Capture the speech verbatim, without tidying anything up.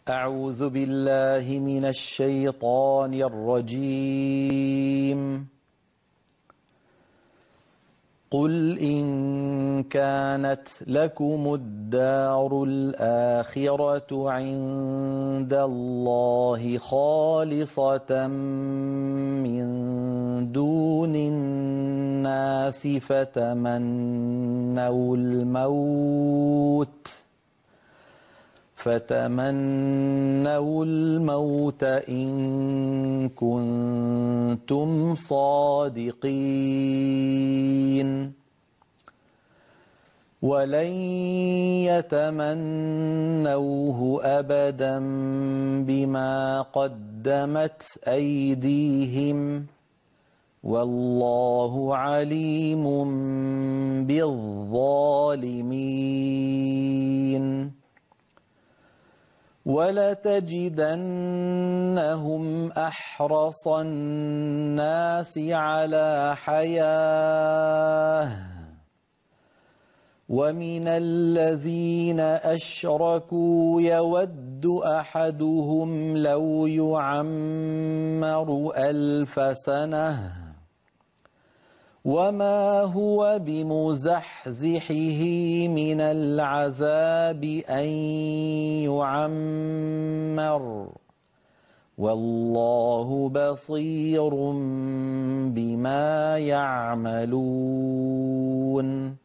أعوذ بالله من الشيطان الرجيم. قل إن كانت لكم الدار الآخرة عند الله خالصة من دون الناس فتمنوا الموت فتمنوا الموت إن كنتم صادقين ولن يتمنوه أبدا بما قدمت أيديهم والله عليم بالظالمين. ولتجدنهم أحرص الناس على حياة ومن الذين أشركوا يود أحدهم لو يعمر ألف سنة وما هو بمزحزحه من العذاب أن يعمر والله بصير بما يعملون.